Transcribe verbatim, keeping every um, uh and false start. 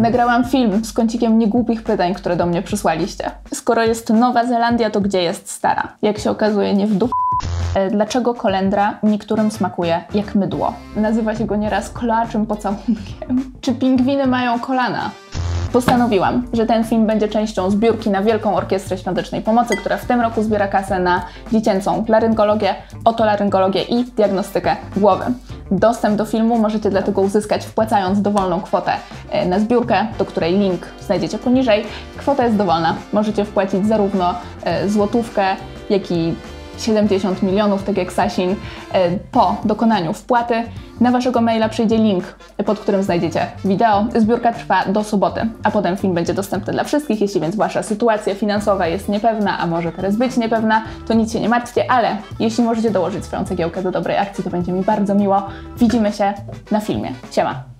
Nagrałam film z kącikiem niegłupich pytań, które do mnie przysłaliście. Skoro jest Nowa Zelandia, to gdzie jest stara? Jak się okazuje, nie w dup. Dlaczego kolendra niektórym smakuje jak mydło? Nazywa się go nieraz kolaczym pocałunkiem. Czy pingwiny mają kolana? Postanowiłam, że ten film będzie częścią zbiórki na Wielką Orkiestrę Świątecznej Pomocy, która w tym roku zbiera kasę na dziecięcą laryngologię, otolaryngologię i diagnostykę głowy. Dostęp do filmu możecie dlatego uzyskać wpłacając dowolną kwotę na zbiórkę, do której link znajdziecie poniżej. Kwota jest dowolna. Możecie wpłacić zarówno złotówkę, jak i siedemdziesiąt milionów, tak jak Sasin. Po dokonaniu wpłaty na waszego maila przyjdzie link, pod którym znajdziecie wideo. Zbiórka trwa do soboty, a potem film będzie dostępny dla wszystkich. Jeśli więc wasza sytuacja finansowa jest niepewna, a może teraz być niepewna, to nic się nie martwcie, ale jeśli możecie dołożyć swoją cegiełkę do dobrej akcji, to będzie mi bardzo miło. Widzimy się na filmie. Siema!